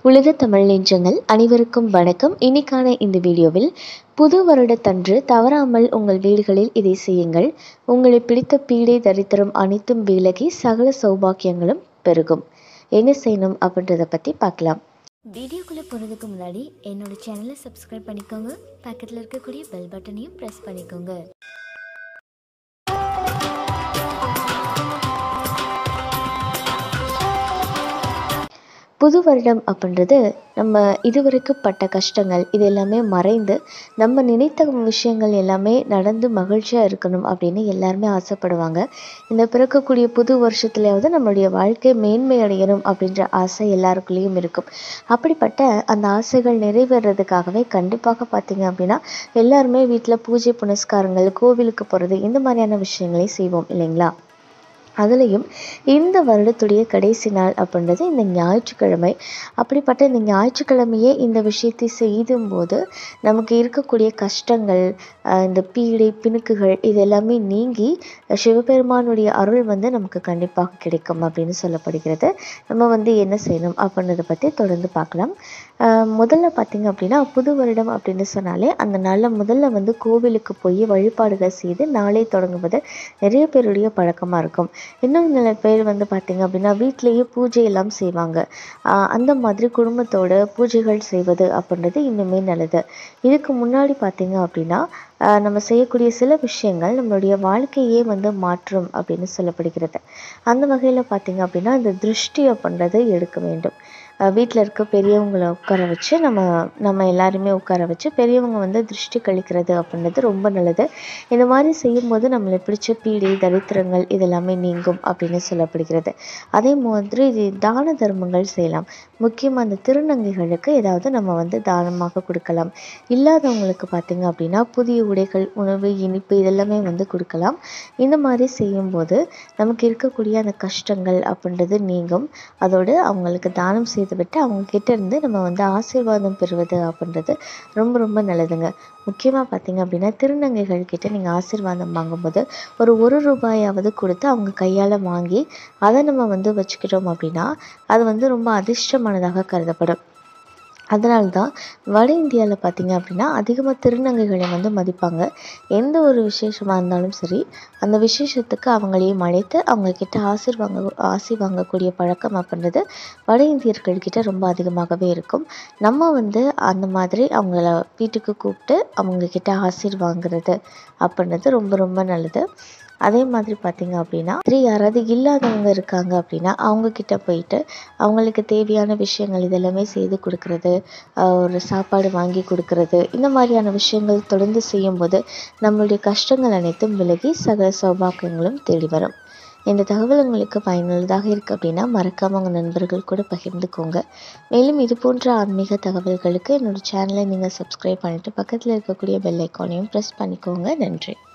உலக தமிழ் நெஞ்சங்கள் அனைவருக்கும் வணக்கம். இன்னைக்கான இந்த வீடியோவில் புது வருடத்தன்று தவறாமல் உங்கள் வீடுகளில் இதை செய்யுங்கள். உங்களை பிடித்த பீடை தரித்திரம் அனைத்தும் விலகி சகல சௌபாக்கியங்களும் பெருகும். என்ன செய்யணும் அப்படின்றத பற்றி பார்க்கலாம். வீடியோக்குள்ளே போகிறதுக்கு முன்னாடி என்னோட சேனலை சப்ஸ்கிரைப் பண்ணிக்கோங்க. பக்கத்தில் இருக்கக்கூடிய பெல் பட்டனையும் ப்ரெஸ் பண்ணிக்கோங்க. புது வருடம் அப்படின்றது நம்ம இதுவரைக்கும் பட்ட கஷ்டங்கள் இது எல்லாமே மறைந்து நம்ம நினைத்த விஷயங்கள் எல்லாமே நடந்து மகிழ்ச்சியாக இருக்கணும் அப்படின்னு எல்லாருமே ஆசைப்படுவாங்க. இந்த பிறக்கக்கூடிய புது வருஷத்துலையாவது நம்மளுடைய வாழ்க்கை மேன்மை அடையணும் அப்படின்ற ஆசை எல்லாருக்குள்ளேயும் இருக்கும். அப்படிப்பட்ட அந்த ஆசைகள் நிறைவேறதுக்காகவே கண்டிப்பாக பார்த்தீங்க அப்படின்னா எல்லாருமே வீட்டில் பூஜை புனஸ்காரங்கள், கோவிலுக்கு போகிறது, இந்த மாதிரியான விஷயங்களை செய்வோம் இல்லைங்களா? அதுலேயும் இந்த வருடத்துடைய கடைசி நாள் அப்படின்றது இந்த ஞாயிற்றுக்கிழமை. அப்படிப்பட்ட இந்த ஞாயிற்றுக்கிழமையே இந்த விஷயத்தை செய்யும்போது நமக்கு இருக்கக்கூடிய கஷ்டங்கள், இந்த பீடை பிணுக்குகள் இது எல்லாமே நீங்கி சிவபெருமானுடைய அருள் நமக்கு கண்டிப்பாக கிடைக்கும் அப்படின்னு சொல்லப்படுகிறது. நம்ம என்ன செய்யணும் அப்படின்றத பற்றி தொடர்ந்து பார்க்கலாம். முதல்ல பார்த்திங்க அப்படின்னா புது வருடம் அப்படின்னு சொன்னாலே அந்த நாளில் முதல்ல கோவிலுக்கு போய் வழிபாடுகள் செய்து நாளை தொடங்குவது நிறைய பேருடைய பழக்கமாக இருக்கும். இன்னும் சில பேர் பார்த்திங்க அப்படின்னா வீட்டிலேயே பூஜை எல்லாம் செய்வாங்க. அந்த மாதிரி குடும்பத்தோட பூஜைகள் செய்வது அப்படின்றது இன்னுமே நல்லது. இதுக்கு முன்னாடி பார்த்திங்க அப்படின்னா நம்ம செய்யக்கூடிய சில விஷயங்கள் நம்மளுடைய வாழ்க்கையே மாற்றும் அப்படின்னு சொல்லப்படுகிறது. அந்த வகையில் பார்த்திங்க அப்படின்னா இந்த திருஷ்டி அப்படின்றது எடுக்க வேண்டும். வீட்டில் இருக்க பெரியவங்களை உட்கார வச்சு நம்ம எல்லாருமே உட்கார வச்சு பெரியவங்க திருஷ்டி கழிக்கிறது அப்படின்றது ரொம்ப நல்லது. இந்த மாதிரி செய்யும்போது நம்மளை பிடிச்ச பீடை தரித்திரங்கள் இதெல்லாமே நீங்கும் அப்படின்னு சொல்லப்படுகிறது. அதே மாதிரி இது தான தர்மங்கள் செய்யலாம். முக்கியமாக அந்த திருநங்கைகளுக்கு ஏதாவது நம்ம தானமாக கொடுக்கலாம். இல்லாதவங்களுக்கு பார்த்திங்க அப்படின்னா புதிய உடைகள், உணவு, இனிப்பு இதெல்லாமே கொடுக்கலாம். இந்த மாதிரி செய்யும்போது நமக்கு இருக்கக்கூடிய அந்த கஷ்டங்கள் அப்படின்றது நீங்கும். அதோடு அவங்களுக்கு தானம் செய்து விட்டு அவங்க கிட்ட இருந்து நம்ம ஆசீர்வாதம் பெறுவது அப்படின்றது ரொம்ப ரொம்ப நல்லதுங்க. முக்கியமாக பார்த்திங்க அப்படின்னா திருநங்கைகள் கிட்ட நீங்கள் ஆசீர்வாதம் வாங்கும்போது ஒரு ரூபாயாவது கொடுத்து அவங்க கையால் வாங்கி அதை நம்ம வச்சுக்கிட்டோம் அப்படின்னா அது ரொம்ப அதிர்ஷ்டமானதாக கருதப்படும். அதனால தான் வட இந்தியாவில் பார்த்திங்க அப்படின்னா அதிகமாக திருநங்கைகளை மதிப்பாங்க. எந்த ஒரு விசேஷமாக இருந்தாலும் சரி அந்த விசேஷத்துக்கு அவங்களையும் அழைத்து அவங்கக்கிட்ட ஆசி வாங்கக்கூடிய பழக்கம் அப்படின்றது வட இந்தியர்கள்கிட்ட ரொம்ப அதிகமாகவே இருக்கும். நம்ம அந்த மாதிரி அவங்கள வீட்டுக்கு கூப்பிட்டு அவங்கக்கிட்ட வாங்குறது அப்படின்றது ரொம்ப ரொம்ப நல்லது. அதே மாதிரி பார்த்திங்க அப்படின்னா யாராவது இல்லாதவங்க இருக்காங்க அப்படின்னா அவங்கக்கிட்ட போயிட்டு அவங்களுக்கு தேவையான விஷயங்கள் இதெல்லாமே செய்து கொடுக்கறது, ஒரு சாப்பாடு வாங்கி கொடுக்கறது, இந்த மாதிரியான விஷயங்கள் தொடர்ந்து செய்யும்போது நம்மளுடைய கஷ்டங்கள் அனைத்தும் விலகி சகல சௌபாக்கியங்களும் தேடி வரும். இந்த தகவல் உங்களுக்கு பயனுள்ளதாக இருக்குது அப்படின்னா மறக்காமல் உங்கள் நண்பர்கள் கூட பகிர்ந்துக்கோங்க. மேலும் இது போன்ற ஆன்மீக தகவல்களுக்கு என்னோடய சேனலை நீங்கள் சப்ஸ்கிரைப் பண்ணிவிட்டு பக்கத்தில் இருக்கக்கூடிய பெல் ஐக்கானையும் ப்ரெஸ் பண்ணிக்கோங்க. நன்றி.